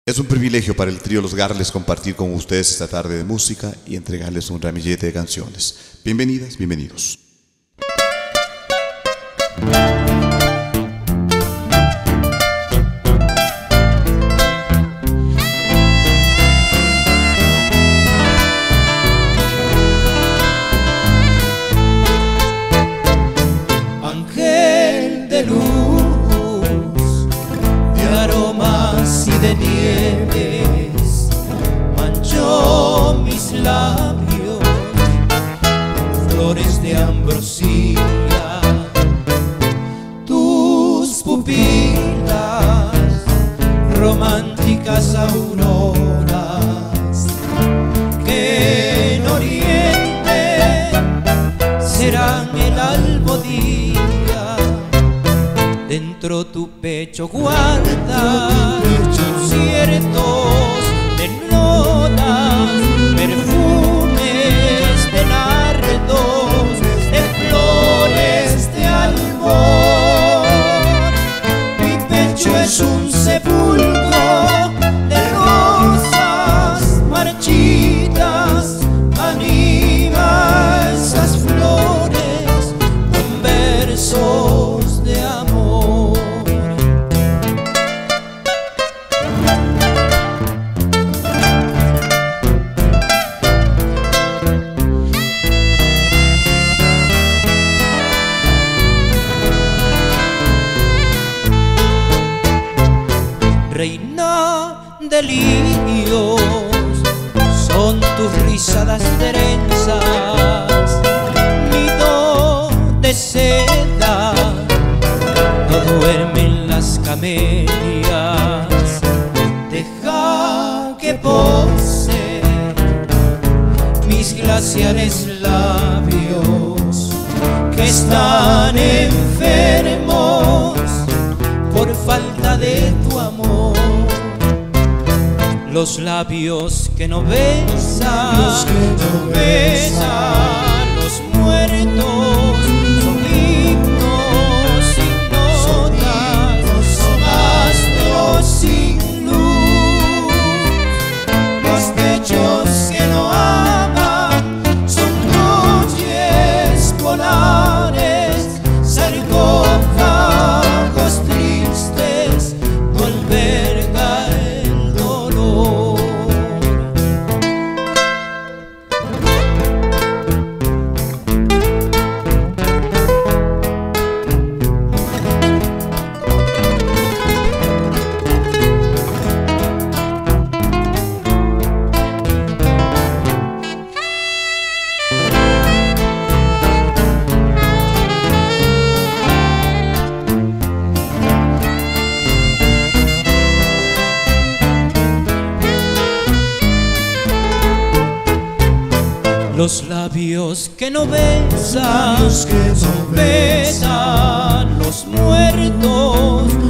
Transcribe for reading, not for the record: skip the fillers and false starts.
Es un privilegio para el trío Los Garles compartir con ustedes esta tarde de música y entregarles un ramillete de canciones. Bienvenidas, bienvenidos. Ángel de luz, de aromas y de nieves, manchó mis labios, flores de ambrosía, tus pupilas, románticas auroras, que en oriente serán el albo día. Dentro tu pecho guarda conciertos de notas, perfumes de nardos, de flores de albor. Mi pecho es un sepulcro de rosas marchitas, anima esas flores con versos de amor. Reina de lirios, son tus rizadas trenzas, nido de seda, no duermen las camelias. Deja que pose mis glaciares labios, que están enfermos por falta de tu amor. Los labios que no besan, besan los muertos, son himnos sin notas, son astros sin luz. Los pechos que no aman son noches polares, sarcófagos tristes, no alberga el dolor. Los labios que no besan, besan los muertos,